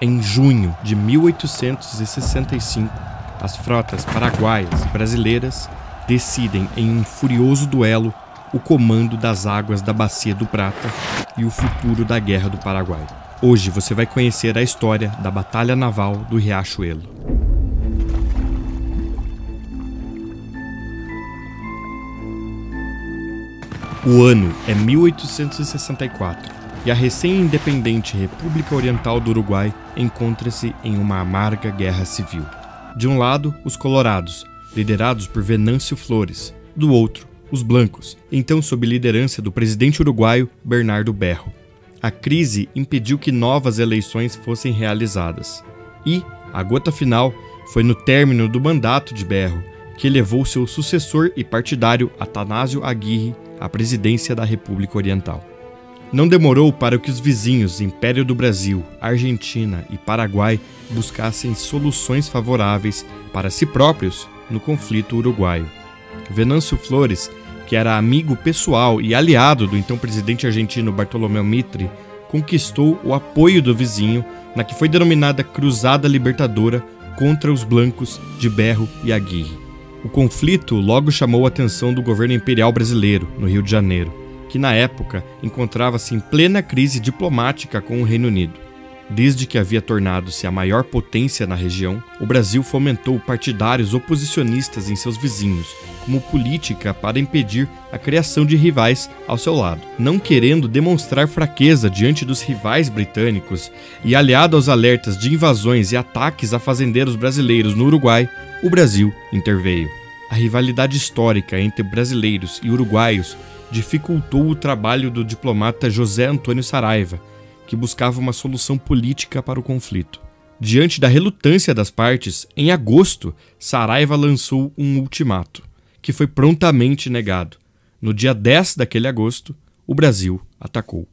Em junho de 1865, as frotas paraguaias e brasileiras decidem em um furioso duelo o comando das águas da Bacia do Prata e o futuro da Guerra do Paraguai. Hoje você vai conhecer a história da Batalha Naval do Riachuelo. O ano é 1864 e a recém-independente República Oriental do Uruguai encontra-se em uma amarga guerra civil. De um lado, os colorados, liderados por Venâncio Flores; do outro, os blancos, então sob liderança do presidente uruguaio Bernardo Berro. A crise impediu que novas eleições fossem realizadas. E a gota final foi no término do mandato de Berro, que elevou seu sucessor e partidário Atanásio Aguirre à presidência da República Oriental. Não demorou para que os vizinhos Império do Brasil, Argentina e Paraguai buscassem soluções favoráveis para si próprios no conflito uruguaio. Venâncio Flores, que era amigo pessoal e aliado do então presidente argentino Bartolomé Mitre, conquistou o apoio do vizinho na que foi denominada Cruzada Libertadora contra os blancos de Berro e Aguirre. O conflito logo chamou a atenção do governo imperial brasileiro, no Rio de Janeiro, que na época encontrava-se em plena crise diplomática com o Reino Unido. Desde que havia tornado-se a maior potência na região, o Brasil fomentou partidários oposicionistas em seus vizinhos, como política para impedir a criação de rivais ao seu lado. Não querendo demonstrar fraqueza diante dos rivais britânicos e aliado aos alertas de invasões e ataques a fazendeiros brasileiros no Uruguai, o Brasil interveio. A rivalidade histórica entre brasileiros e uruguaios dificultou o trabalho do diplomata José Antônio Saraiva, que buscava uma solução política para o conflito. Diante da relutância das partes, em agosto, Saraiva lançou um ultimato, que foi prontamente negado. No dia 10 daquele agosto, o Brasil atacou.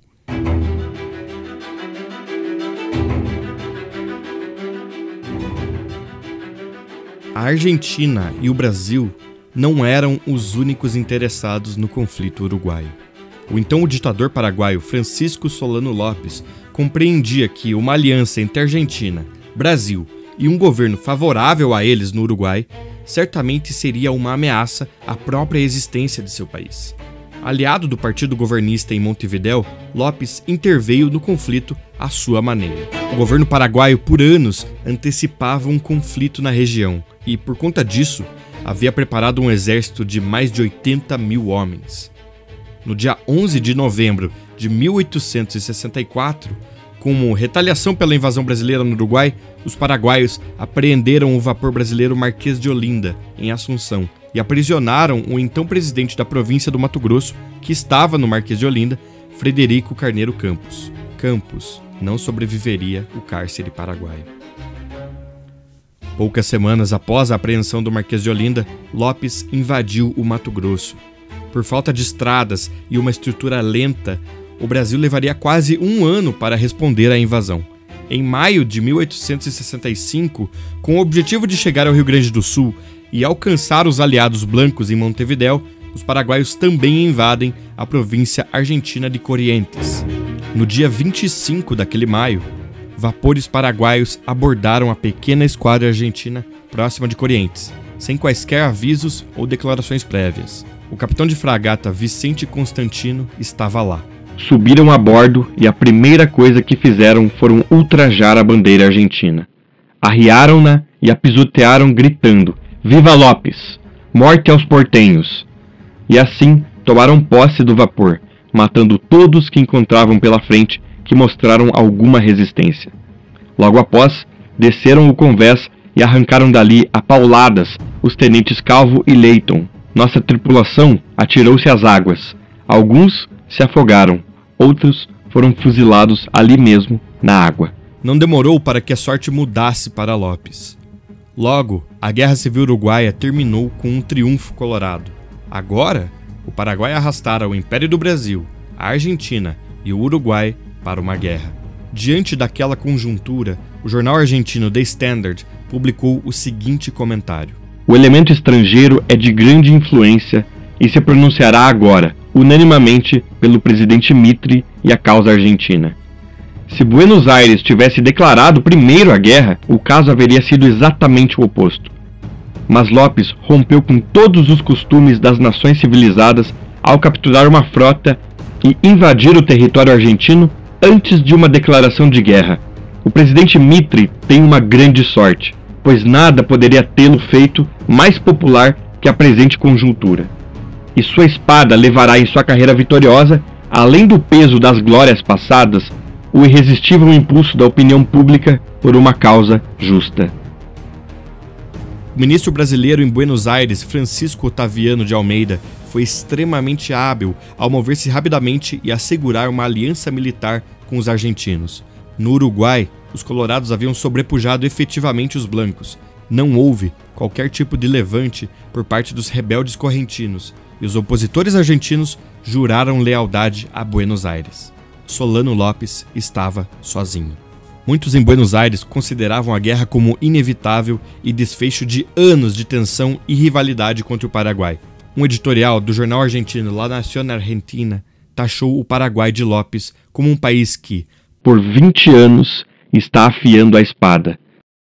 A Argentina e o Brasil não eram os únicos interessados no conflito uruguaio. O ditador paraguaio Francisco Solano Lopes compreendia que uma aliança entre Argentina, Brasil e um governo favorável a eles no Uruguai certamente seria uma ameaça à própria existência de seu país. Aliado do partido governista em Montevidéu, Lopes interveio no conflito à sua maneira. O governo paraguaio, por anos, antecipava um conflito na região e, por conta disso, havia preparado um exército de mais de 80 mil homens. No dia 11 de novembro de 1864, como retaliação pela invasão brasileira no Uruguai, os paraguaios apreenderam o vapor brasileiro Marquês de Olinda, em Assunção, e aprisionaram o então presidente da província do Mato Grosso, que estava no Marquês de Olinda, Frederico Carneiro Campos. Campos não sobreviveria ao cárcere paraguaio. Poucas semanas após a apreensão do Marquês de Olinda, Lopes invadiu o Mato Grosso. Por falta de estradas e uma estrutura lenta, o Brasil levaria quase um ano para responder à invasão. Em maio de 1865, com o objetivo de chegar ao Rio Grande do Sul e alcançar os aliados blancos em Montevidéu, os paraguaios também invadem a província argentina de Corrientes. No dia 25 daquele maio, vapores paraguaios abordaram a pequena esquadra argentina próxima de Corrientes, sem quaisquer avisos ou declarações prévias. O capitão de fragata Vicente Constantino estava lá. Subiram a bordo e a primeira coisa que fizeram foram ultrajar a bandeira argentina. Arriaram-na e a pisotearam gritando: "Viva Lopes! Morte aos portenhos!" E assim tomaram posse do vapor, matando todos que encontravam pela frente que mostraram alguma resistência. Logo após, desceram o convés e arrancaram dali a pauladas os tenentes Calvo e Leighton. Nossa tripulação atirou-se às águas. Alguns se afogaram, outros foram fuzilados ali mesmo, na água. Não demorou para que a sorte mudasse para Lopes. Logo, a Guerra Civil Uruguaia terminou com um triunfo colorado. Agora, o Paraguai arrastara o Império do Brasil, a Argentina e o Uruguai para uma guerra. Diante daquela conjuntura, o jornal argentino The Standard publicou o seguinte comentário: "O elemento estrangeiro é de grande influência e se pronunciará agora, unanimemente, pelo presidente Mitre e a causa argentina. Se Buenos Aires tivesse declarado primeiro a guerra, o caso haveria sido exatamente o oposto. Mas Lopes rompeu com todos os costumes das nações civilizadas ao capturar uma frota e invadir o território argentino antes de uma declaração de guerra. O presidente Mitre tem uma grande sorte, pois nada poderia tê-lo feito mais popular que a presente conjuntura. E sua espada levará em sua carreira vitoriosa, além do peso das glórias passadas, o irresistível impulso da opinião pública por uma causa justa. O ministro brasileiro em Buenos Aires, Francisco Otaviano de Almeida, foi extremamente hábil ao mover-se rapidamente e assegurar uma aliança militar com os argentinos. No Uruguai, os colorados haviam sobrepujado efetivamente os blancos. Não houve qualquer tipo de levante por parte dos rebeldes correntinos, e os opositores argentinos juraram lealdade a Buenos Aires. Solano Lopes estava sozinho. Muitos em Buenos Aires consideravam a guerra como inevitável e desfecho de anos de tensão e rivalidade contra o Paraguai. Um editorial do jornal argentino La Nación Argentina taxou o Paraguai de Lopes como um país que, por 20 anos, está afiando a espada.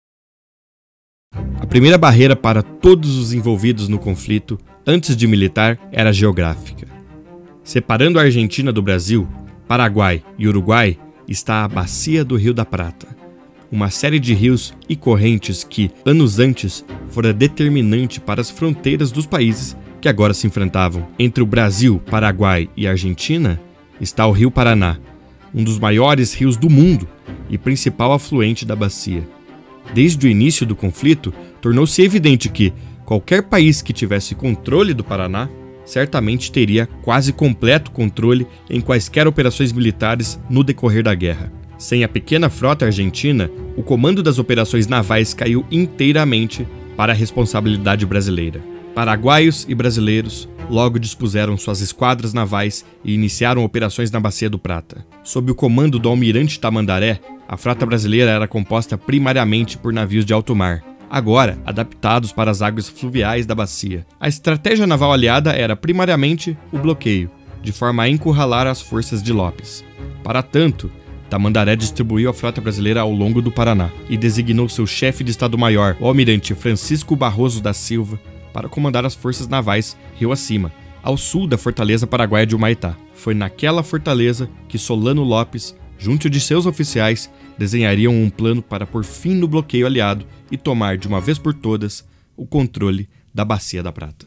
A primeira barreira para todos os envolvidos no conflito, antes de militar, era geográfica. Separando a Argentina do Brasil, Paraguai e Uruguai, está a Bacia do Rio da Prata, uma série de rios e correntes que, anos antes, fora determinante para as fronteiras dos países que agora se enfrentavam. Entre o Brasil, Paraguai e Argentina, está o Rio Paraná, um dos maiores rios do mundo e principal afluente da bacia. Desde o início do conflito, tornou-se evidente que qualquer país que tivesse controle do Paraná certamente teria quase completo controle em quaisquer operações militares no decorrer da guerra. Sem a pequena frota argentina, o comando das operações navais caiu inteiramente para a responsabilidade brasileira. Paraguaios e brasileiros logo dispuseram suas esquadras navais e iniciaram operações na Bacia do Prata. Sob o comando do almirante Tamandaré, a frota brasileira era composta primariamente por navios de alto mar, agora adaptados para as águas fluviais da bacia. A estratégia naval aliada era primariamente o bloqueio, de forma a encurralar as forças de Lopes. Para tanto, Tamandaré distribuiu a frota brasileira ao longo do Paraná e designou seu chefe de Estado-Maior, o almirante Francisco Barroso da Silva, para comandar as forças navais rio acima, ao sul da fortaleza paraguaia de Humaitá. Foi naquela fortaleza que Solano Lopes, junto de seus oficiais, desenhariam um plano para pôr fim no bloqueio aliado e tomar de uma vez por todas o controle da Bacia da Prata.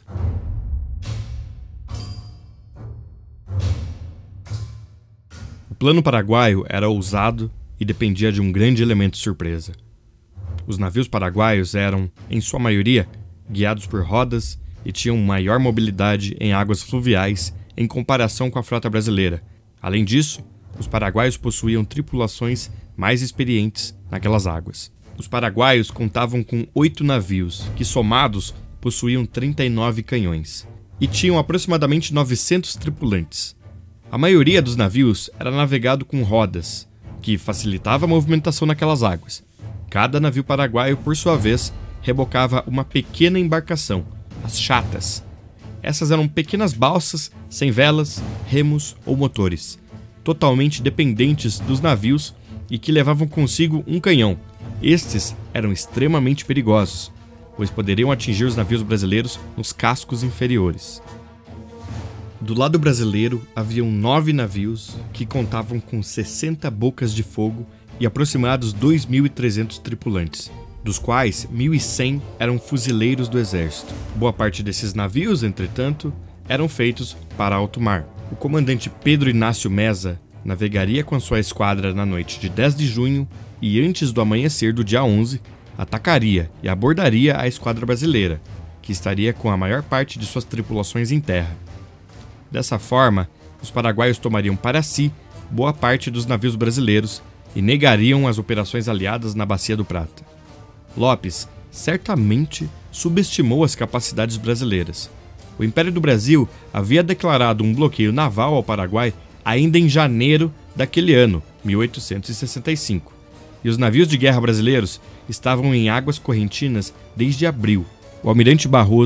O plano paraguaio era ousado e dependia de um grande elemento surpresa. Os navios paraguaios eram, em sua maioria, guiados por rodas e tinham maior mobilidade em águas fluviais em comparação com a frota brasileira. Além disso, os paraguaios possuíam tripulações mais experientes naquelas águas. Os paraguaios contavam com 8 navios, que somados possuíam 39 canhões, e tinham aproximadamente 900 tripulantes. A maioria dos navios era navegado com rodas, que facilitava a movimentação naquelas águas. Cada navio paraguaio, por sua vez, rebocava uma pequena embarcação, as chatas. Essas eram pequenas balsas sem velas, remos ou motores, totalmente dependentes dos navios e que levavam consigo um canhão. Estes eram extremamente perigosos, pois poderiam atingir os navios brasileiros nos cascos inferiores. Do lado brasileiro, haviam 9 navios que contavam com 60 bocas de fogo e aproximados 2.300 tripulantes, dos quais 1.100 eram fuzileiros do exército. Boa parte desses navios, entretanto, eram feitos para alto mar. O comandante Pedro Inácio Meza navegaria com sua esquadra na noite de 10 de junho e antes do amanhecer do dia 11, atacaria e abordaria a esquadra brasileira, que estaria com a maior parte de suas tripulações em terra. Dessa forma, os paraguaios tomariam para si boa parte dos navios brasileiros e negariam as operações aliadas na Bacia do Prata. Lopes certamente subestimou as capacidades brasileiras. O Império do Brasil havia declarado um bloqueio naval ao Paraguai ainda em janeiro daquele ano, 1865, e os navios de guerra brasileiros estavam em águas correntinas desde abril. O almirante Barroso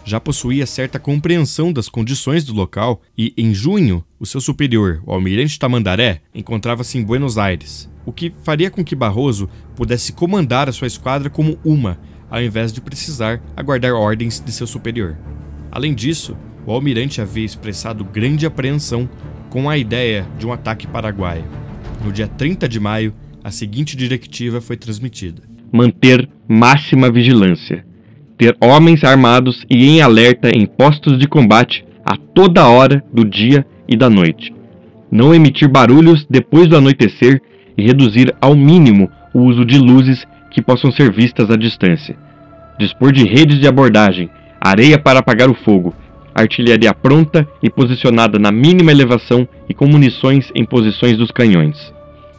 já possuía certa compreensão das condições do local e, em junho, o seu superior, o almirante Tamandaré, encontrava-se em Buenos Aires, o que faria com que Barroso pudesse comandar a sua esquadra como uma, ao invés de precisar aguardar ordens de seu superior. Além disso, o almirante havia expressado grande apreensão com a ideia de um ataque paraguaio. No dia 30 de maio, a seguinte diretiva foi transmitida: manter máxima vigilância, ter homens armados e em alerta em postos de combate a toda hora do dia e da noite, não emitir barulhos depois do anoitecer e reduzir ao mínimo o uso de luzes que possam ser vistas à distância, dispor de redes de abordagem, areia para apagar o fogo, artilharia pronta e posicionada na mínima elevação e com munições em posições dos canhões.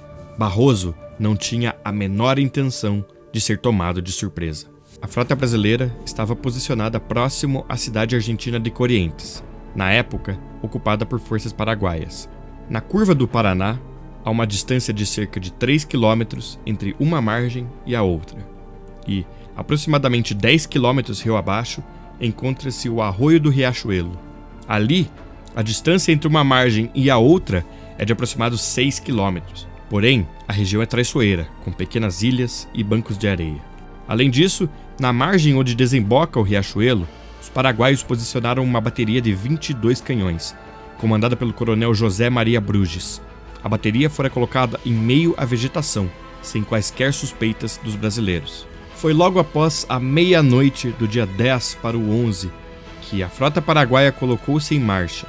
Barroso não tinha a menor intenção de ser tomado de surpresa. A frota brasileira estava posicionada próximo à cidade argentina de Corrientes, na época ocupada por forças paraguaias. Na curva do Paraná, a uma distância de cerca de 3 quilômetros entre uma margem e a outra. E, aproximadamente 10 quilômetros rio abaixo, encontra-se o Arroio do Riachuelo. Ali, a distância entre uma margem e a outra é de aproximados 6 quilômetros. Porém, a região é traiçoeira, com pequenas ilhas e bancos de areia. Além disso, na margem onde desemboca o Riachuelo, os paraguaios posicionaram uma bateria de 22 canhões, comandada pelo coronel José Maria Bruges. A bateria fora colocada em meio à vegetação, sem quaisquer suspeitas dos brasileiros. Foi logo após a meia-noite do dia 10 para o 11 que a frota paraguaia colocou-se em marcha.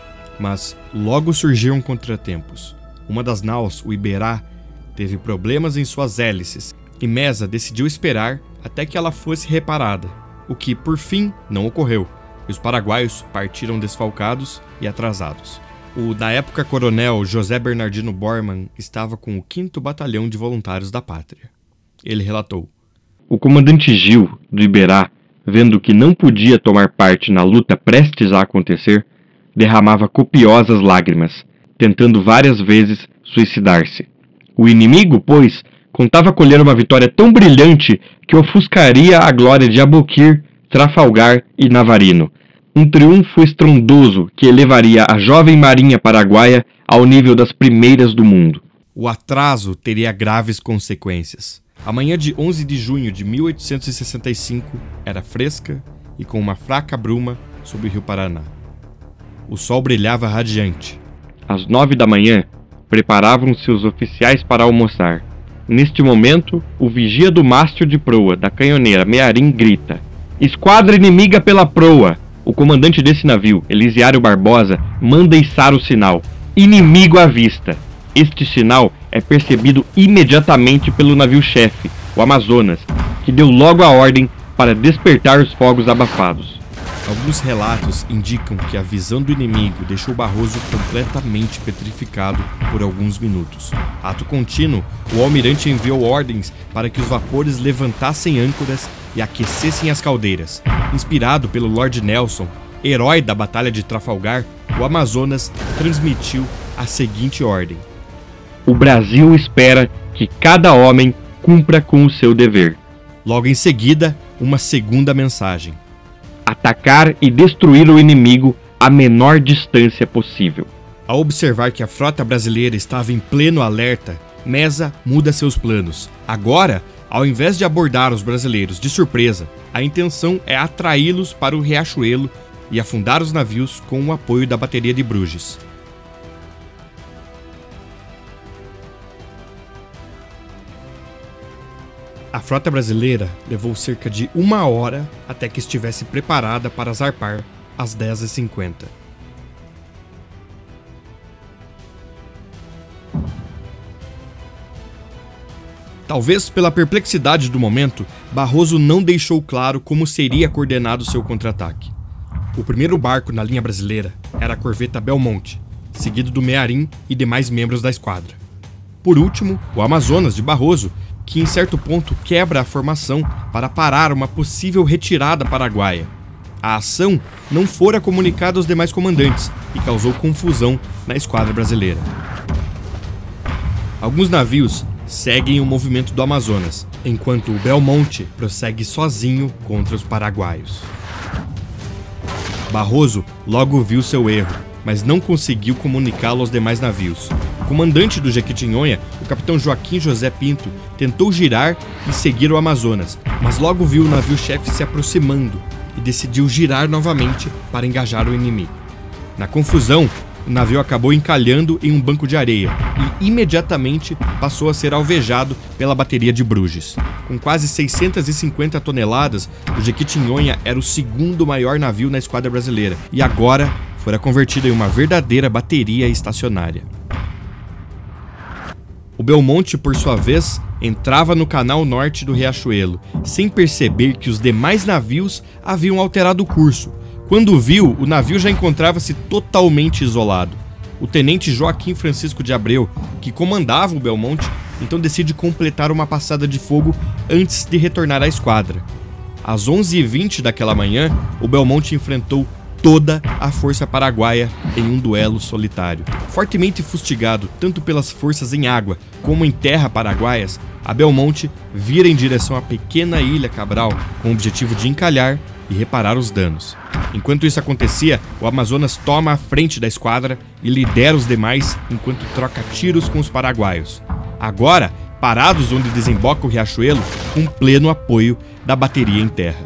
Mas logo surgiram contratempos. Uma das naus, o Iberá, teve problemas em suas hélices e Meza decidiu esperar até que ela fosse reparada, o que, por fim, não ocorreu, e os paraguaios partiram desfalcados e atrasados. O, na época, coronel José Bernardino Bormann estava com o 5º Batalhão de Voluntários da Pátria. Ele relatou: o comandante Gil, do Iberá, vendo que não podia tomar parte na luta prestes a acontecer, derramava copiosas lágrimas, tentando várias vezes suicidar-se. O inimigo, pois, contava colher uma vitória tão brilhante que ofuscaria a glória de Aboukir, Trafalgar e Navarino. Um triunfo estrondoso que elevaria a jovem marinha paraguaia ao nível das primeiras do mundo. O atraso teria graves consequências. A manhã de 11 de junho de 1865 era fresca e com uma fraca bruma sobre o rio Paraná. O sol brilhava radiante. Às 9 da manhã, preparavam-se os oficiais para almoçar. Neste momento, o vigia do mastro de proa da canhoneira Mearim grita: esquadra inimiga pela proa! O comandante desse navio, Elisiário Barbosa, manda içar o sinal: inimigo à vista! Este sinal é percebido imediatamente pelo navio-chefe, o Amazonas, que deu logo a ordem para despertar os fogos abafados. Alguns relatos indicam que a visão do inimigo deixou Barroso completamente petrificado por alguns minutos. Ato contínuo, o almirante enviou ordens para que os vapores levantassem âncoras e aquecessem as caldeiras. Inspirado pelo Lord Nelson, herói da Batalha de Trafalgar, o Amazonas transmitiu a seguinte ordem: o Brasil espera que cada homem cumpra com o seu dever. Logo em seguida, uma segunda mensagem: atacar e destruir o inimigo à menor distância possível. Ao observar que a frota brasileira estava em pleno alerta, Meza muda seus planos. Agora, ao invés de abordar os brasileiros de surpresa, a intenção é atraí-los para o Riachuelo e afundar os navios com o apoio da bateria de Bruges. A frota brasileira levou cerca de 1 hora até que estivesse preparada para zarpar às 10h50. Talvez pela perplexidade do momento, Barroso não deixou claro como seria coordenado seu contra-ataque. O primeiro barco na linha brasileira era a corveta Belmonte, seguido do Mearim e demais membros da esquadra. Por último, o Amazonas de Barroso, que em certo ponto quebra a formação para parar uma possível retirada paraguaia. A ação não fora comunicada aos demais comandantes e causou confusão na esquadra brasileira. Alguns navios seguem o movimento do Amazonas, enquanto o Belmonte prossegue sozinho contra os paraguaios. Barroso logo viu seu erro, mas não conseguiu comunicá-lo aos demais navios. O comandante do Jequitinhonha, o capitão Joaquim José Pinto, tentou girar e seguir o Amazonas, mas logo viu o navio-chefe se aproximando e decidiu girar novamente para engajar o inimigo. Na confusão, o navio acabou encalhando em um banco de areia e imediatamente passou a ser alvejado pela bateria de Bruges. Com quase 650 toneladas, o Jequitinhonha era o segundo maior navio na esquadra brasileira e agora fora convertido em uma verdadeira bateria estacionária. O Belmonte, por sua vez, entrava no canal norte do Riachuelo, sem perceber que os demais navios haviam alterado o curso. Quando viu, o navio já encontrava-se totalmente isolado. O tenente Joaquim Francisco de Abreu, que comandava o Belmonte, então decide completar uma passada de fogo antes de retornar à esquadra. Às 11h20 daquela manhã, o Belmonte enfrentou toda a força paraguaia em um duelo solitário. Fortemente fustigado tanto pelas forças em água como em terra paraguaias, a Belmonte vira em direção à pequena ilha Cabral com o objetivo de encalhar e reparar os danos. Enquanto isso acontecia, o Amazonas toma a frente da esquadra e lidera os demais enquanto troca tiros com os paraguaios. Agora, parados onde desemboca o Riachuelo, com pleno apoio da bateria em terra.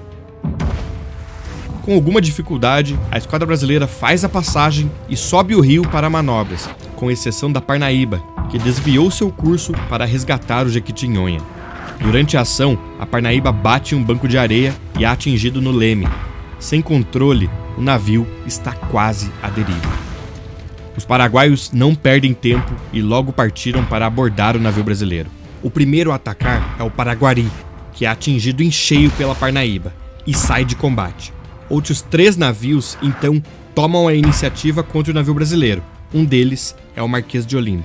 Com alguma dificuldade, a esquadra brasileira faz a passagem e sobe o rio para manobras, com exceção da Parnaíba, que desviou seu curso para resgatar o Jequitinhonha. Durante a ação, a Parnaíba bate em um banco de areia e é atingido no leme. Sem controle, o navio está quase à deriva. Os paraguaios não perdem tempo e logo partiram para abordar o navio brasileiro. O primeiro a atacar é o Paraguari, que é atingido em cheio pela Parnaíba e sai de combate. Outros 3 navios, então, tomam a iniciativa contra o navio brasileiro. Um deles é o Marquês de Olinda.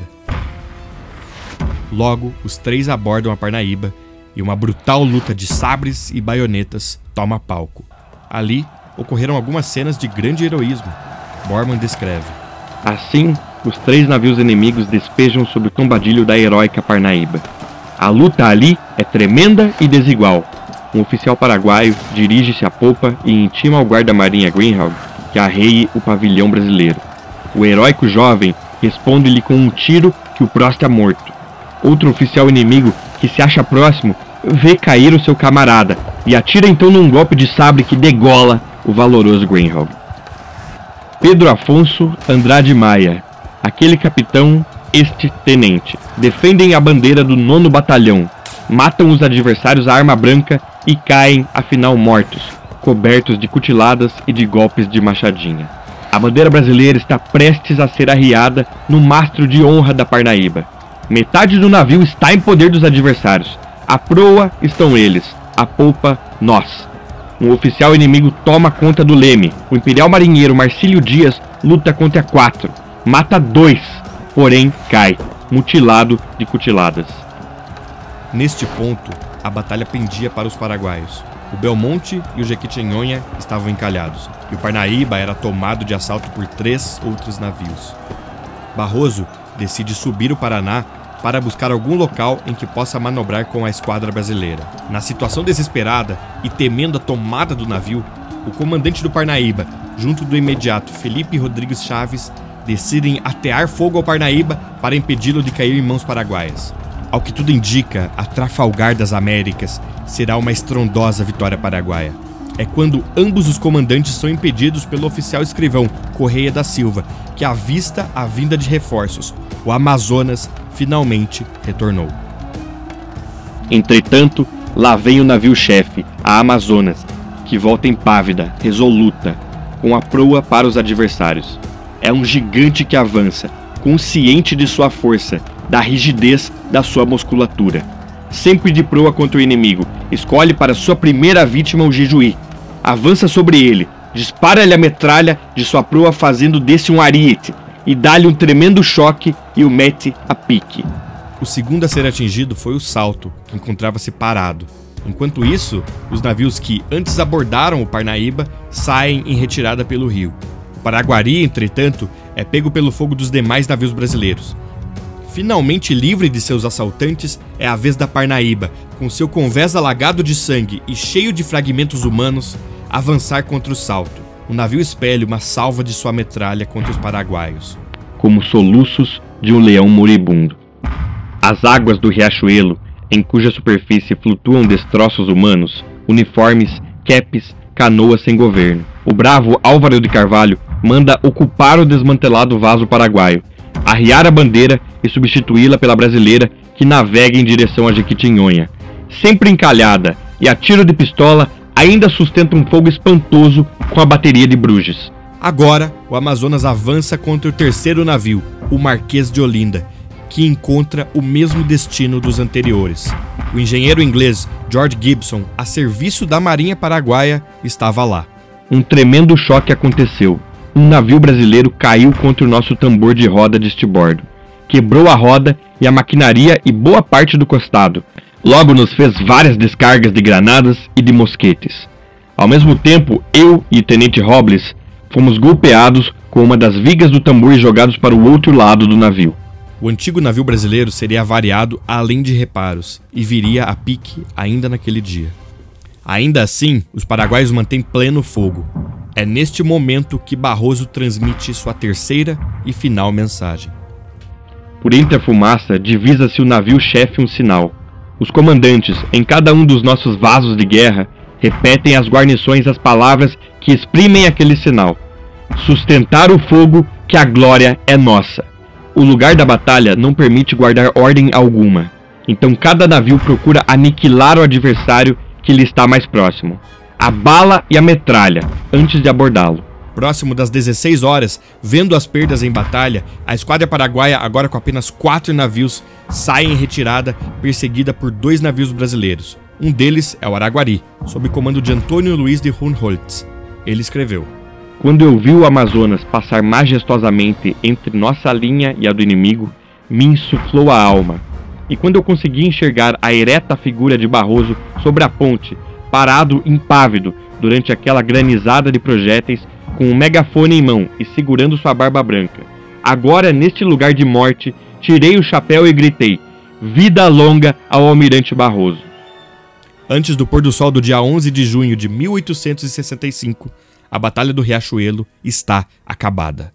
Logo, os 3 abordam a Parnaíba e uma brutal luta de sabres e baionetas toma palco. Ali, ocorreram algumas cenas de grande heroísmo. Bormann descreve. Assim, os 3 navios inimigos despejam sobre o tombadilho da heróica Parnaíba. A luta ali é tremenda e desigual. Um oficial paraguaio dirige-se à popa e intima ao guarda-marinha Greenhalgh que arreie o pavilhão brasileiro. O heróico jovem responde-lhe com um tiro que o prostra morto. Outro oficial inimigo, que se acha próximo, vê cair o seu camarada e atira então num golpe de sabre que degola o valoroso Greenhalgh. Pedro Afonso Andrade Maia, aquele capitão, este tenente, defendem a bandeira do 9º Batalhão, matam os adversários à arma branca e caem, afinal mortos, cobertos de cutiladas e de golpes de machadinha. A bandeira brasileira está prestes a ser arriada no mastro de honra da Parnaíba. Metade do navio está em poder dos adversários. À proa estão eles, à polpa nós. Um oficial inimigo toma conta do leme. O imperial marinheiro Marcílio Dias luta contra 4, mata 2, porém cai, mutilado de cutiladas. Neste ponto, a batalha pendia para os paraguaios. O Belmonte e o Jequitinhonha estavam encalhados, e o Parnaíba era tomado de assalto por 3 outros navios. Barroso decide subir o Paraná para buscar algum local em que possa manobrar com a esquadra brasileira. Na situação desesperada e temendo a tomada do navio, o comandante do Parnaíba, junto do imediato Felipe Rodrigues Chaves, decidem atear fogo ao Parnaíba para impedi-lo de cair em mãos paraguaias. Ao que tudo indica, a Trafalgar das Américas será uma estrondosa vitória paraguaia. É quando ambos os comandantes são impedidos pelo oficial escrivão Correia da Silva, que avista a vinda de reforços. O Amazonas finalmente retornou. Entretanto, lá vem o navio-chefe, a Amazonas, que volta impávida, resoluta, com a proa para os adversários. É um gigante que avança, consciente de sua força, da rigidez da sua musculatura. Sempre de proa contra o inimigo, escolhe para sua primeira vítima o Jejuí. Avança sobre ele, dispara-lhe a metralha de sua proa fazendo desse um ariete, e dá-lhe um tremendo choque e o mete a pique. O segundo a ser atingido foi o Salto, que encontrava-se parado. Enquanto isso, os navios que antes abordaram o Parnaíba saem em retirada pelo rio. O Paraguari, entretanto, é pego pelo fogo dos demais navios brasileiros. Finalmente livre de seus assaltantes, é a vez da Parnaíba, com seu convés alagado de sangue e cheio de fragmentos humanos, avançar contra o Salto. o navio expele uma salva de sua metralha contra os paraguaios, como soluços de um leão moribundo. As águas do Riachuelo, em cuja superfície flutuam destroços humanos, uniformes, capes, canoas sem governo. O bravo Álvaro de Carvalho manda ocupar o desmantelado vaso paraguaio, arriar a bandeira e substituí-la pela brasileira que navega em direção a Jequitinhonha. Sempre encalhada e a tiro de pistola, ainda sustenta um fogo espantoso com a bateria de Bruges. Agora, o Amazonas avança contra o terceiro navio, o Marquês de Olinda, que encontra o mesmo destino dos anteriores. O engenheiro inglês George Gibson, a serviço da Marinha Paraguaia, estava lá. Um tremendo choque aconteceu. Um navio brasileiro caiu contra o nosso tambor de roda de estibordo. Quebrou a roda e a maquinaria e boa parte do costado. Logo nos fez várias descargas de granadas e de mosquetes. Ao mesmo tempo, eu e o Tenente Robles fomos golpeados com uma das vigas do tambor e jogados para o outro lado do navio. O antigo navio brasileiro seria avariado além de reparos e viria a pique ainda naquele dia. Ainda assim, os paraguaios mantêm pleno fogo. É neste momento que Barroso transmite sua terceira e final mensagem. Por entre a fumaça, divisa-se o navio-chefe um sinal. Os comandantes, em cada um dos nossos vasos de guerra, repetem às guarnições as palavras que exprimem aquele sinal. Sustentar o fogo, que a glória é nossa. O lugar da batalha não permite guardar ordem alguma. Então cada navio procura aniquilar o adversário que lhe está mais próximo. A bala e a metralha, antes de abordá-lo. Próximo das 16 horas, vendo as perdas em batalha, a esquadra paraguaia, agora com apenas 4 navios, sai em retirada, perseguida por 2 navios brasileiros. Um deles é o Araguari, sob comando de Antônio Luiz de Hohenholtz. Ele escreveu: Quando eu vi o Amazonas passar majestosamente entre nossa linha e a do inimigo, me insuflou a alma. E quando eu consegui enxergar a ereta figura de Barroso sobre a ponte, parado impávido durante aquela granizada de projéteis, com um megafone em mão e segurando sua barba branca, agora neste lugar de morte, tirei o chapéu e gritei: vida longa ao almirante Barroso. Antes do pôr do sol do dia 11 de junho de 1865, a Batalha do Riachuelo está acabada.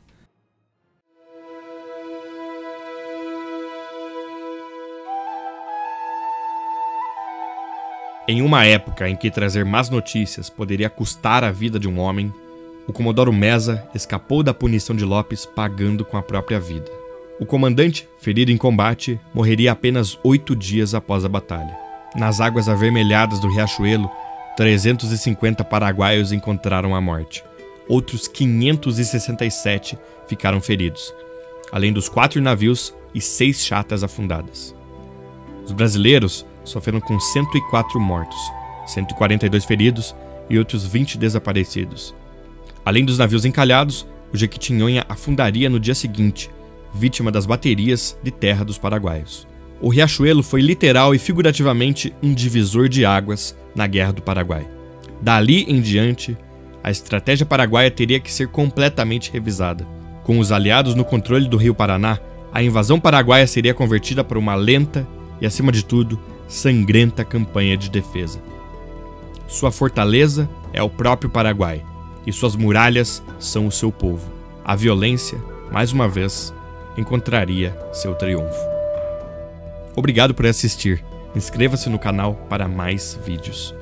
Em uma época em que trazer más notícias poderia custar a vida de um homem, o Comodoro Meza escapou da punição de Lopes pagando com a própria vida. O comandante, ferido em combate, morreria apenas 8 dias após a batalha. Nas águas avermelhadas do Riachuelo, 350 paraguaios encontraram a morte. Outros 567 ficaram feridos, além dos 4 navios e 6 chatas afundadas. Os brasileiros sofreram com 104 mortos, 142 feridos e outros 20 desaparecidos. Além dos navios encalhados, o Jequitinhonha afundaria no dia seguinte, vítima das baterias de terra dos paraguaios. O Riachuelo foi literal e figurativamente um divisor de águas na Guerra do Paraguai. Dali em diante, a estratégia paraguaia teria que ser completamente revisada. Com os aliados no controle do Rio Paraná, a invasão paraguaia seria convertida por uma lenta e, acima de tudo, sangrenta campanha de defesa. Sua fortaleza é o próprio Paraguai, e suas muralhas são o seu povo. A violência, mais uma vez, encontraria seu triunfo. Obrigado por assistir. Inscreva-se no canal para mais vídeos.